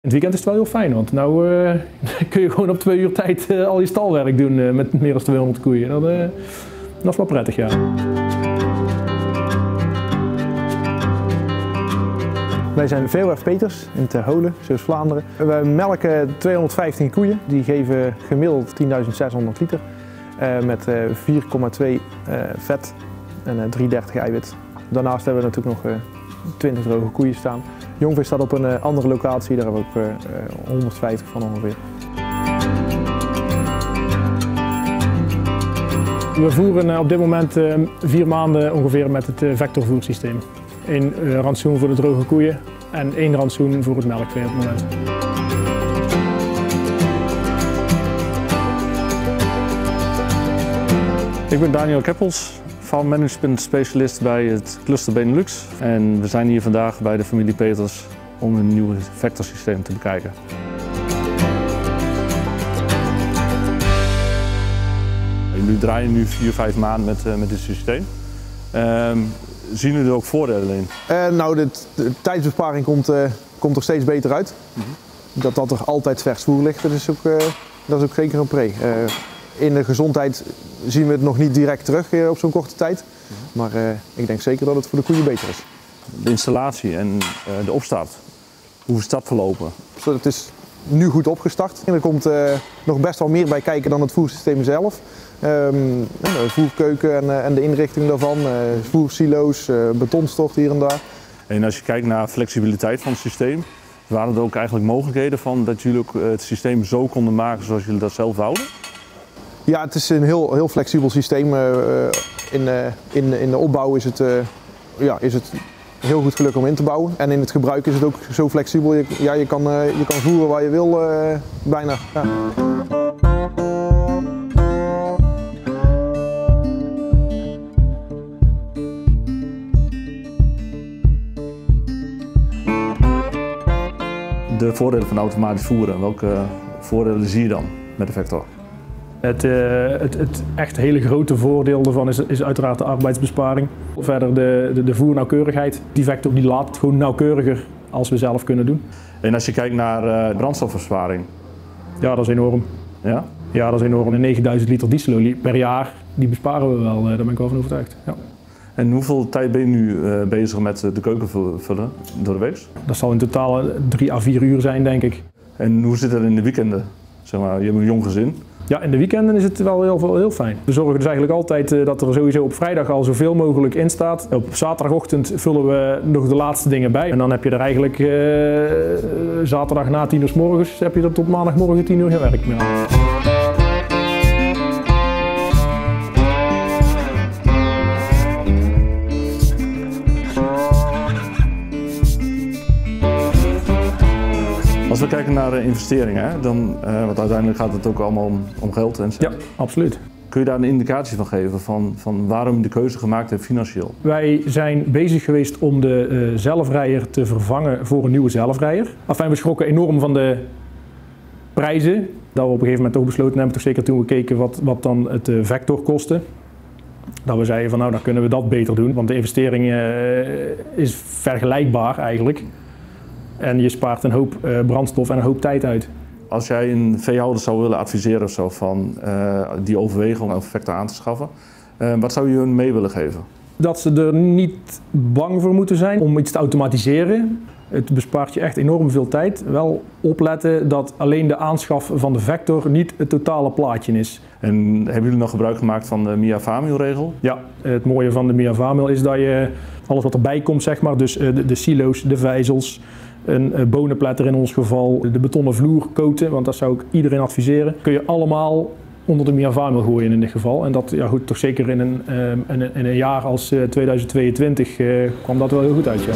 In het weekend is het wel heel fijn, want nu kun je gewoon op 2 uur tijd al je stalwerk doen met meer dan 200 koeien. Dat is wel prettig, ja. Wij zijn VOF Peters in Ter Holen, Zeeuws-Vlaanderen. We melken 215 koeien, die geven gemiddeld 10.600 liter met 4,2 vet en 330 eiwit. Daarnaast hebben we natuurlijk nog 20 droge koeien staan. Jongvee staat op een andere locatie, daar hebben we ook 150 van ongeveer. We voeren op dit moment 4 maanden ongeveer met het vectorvoersysteem. 1 rantsoen voor de droge koeien en 1 rantsoen voor het melkvee op het moment. Ik ben Daniel Keppels, farm management specialist bij het Cluster Benelux. En we zijn hier vandaag bij de familie Peters om een nieuw vectorsysteem te bekijken. Jullie draaien nu 4-5 maanden met dit systeem. Zien jullie er ook voordelen in? De tijdsbesparing komt er steeds beter uit. Dat er altijd vers voer ligt, dat is ook zeker een pre. In de gezondheid zien we het nog niet direct terug op zo'n korte tijd. Maar ik denk zeker dat het voor de koeien beter is. De installatie en de opstart, hoe is dat verlopen? Het is nu goed opgestart. Er komt nog best wel meer bij kijken dan het voersysteem zelf. De voerkeuken en de inrichting daarvan, voersilo's, betonstort hier en daar. En als je kijkt naar flexibiliteit van het systeem, waren er ook eigenlijk mogelijkheden van dat jullie ook het systeem zo konden maken zoals jullie dat zelf wouden? Ja, het is een heel flexibel systeem. In de opbouw is het heel goed gelukt om in te bouwen. En in het gebruik is het ook zo flexibel. Je kan voeren waar je wil, bijna. Ja. De voordelen van automatisch voeren, welke voordelen zie je dan met de Vector? Het echt hele grote voordeel daarvan is uiteraard de arbeidsbesparing. Verder de voernauwkeurigheid. Die Vector die laat het gewoon nauwkeuriger als we zelf kunnen doen. En als je kijkt naar brandstofbesparing? Ja, dat is enorm. Ja? Ja, dat is enorm. 9000 liter dieselolie per jaar, die besparen we wel. Daar ben ik wel van overtuigd. Ja. En hoeveel tijd ben je nu bezig met de keuken vullen door de week? Dat zal in totaal 3 à 4 uur zijn, denk ik. En hoe zit het in de weekenden? Zeg maar, je hebt een jong gezin. Ja, in de weekenden is het wel heel fijn. We zorgen dus eigenlijk altijd dat er sowieso op vrijdag al zoveel mogelijk in staat. Op zaterdagochtend vullen we nog de laatste dingen bij. En dan heb je er eigenlijk zaterdag na 10 uur 's morgens heb je er tot maandagmorgen 10 uur gewerkt. Als we kijken naar investeringen, dan, want uiteindelijk gaat het ook allemaal om geld. En ja, absoluut. Kun je daar een indicatie van geven van waarom je de keuze gemaakt hebt financieel? Wij zijn bezig geweest om de zelfrijder te vervangen voor een nieuwe zelfrijder. We schrokken enorm van de prijzen. Dat we op een gegeven moment toch besloten hebben, toch zeker toen we keken wat dan het Vector kostte. Dat we zeiden van nou, dan kunnen we dat beter doen, want de investering is vergelijkbaar eigenlijk. En je spaart een hoop brandstof en een hoop tijd uit. Als jij een veehouder zou willen adviseren of zo van die overwegen om een Vector aan te schaffen, wat zou je hun mee willen geven? Dat ze er niet bang voor moeten zijn om iets te automatiseren. Het bespaart je echt enorm veel tijd. Wel opletten dat alleen de aanschaf van de Vector niet het totale plaatje is. En hebben jullie nog gebruik gemaakt van de MIA Famil-regel? Ja, het mooie van de MIA Famil is dat je alles wat erbij komt, zeg maar, dus de silo's, de vijzels, een bonenpletter in ons geval, de betonnen vloer coaten, want dat zou ik iedereen adviseren. Kun je allemaal onder de MIA Famil gooien in dit geval. En dat, ja goed, toch zeker in een jaar als 2022 kwam dat wel heel goed uit, ja.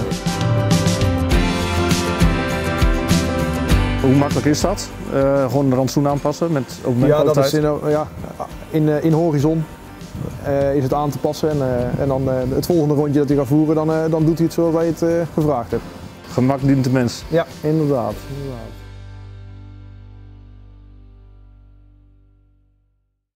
Hoe makkelijk is dat? Gewoon de rantsoen aanpassen met dat is in horizon is het aan te passen en dan het volgende rondje dat hij gaat voeren, dan doet hij het zoals wij het gevraagd hebben. Gemak dient de mens. Ja, inderdaad.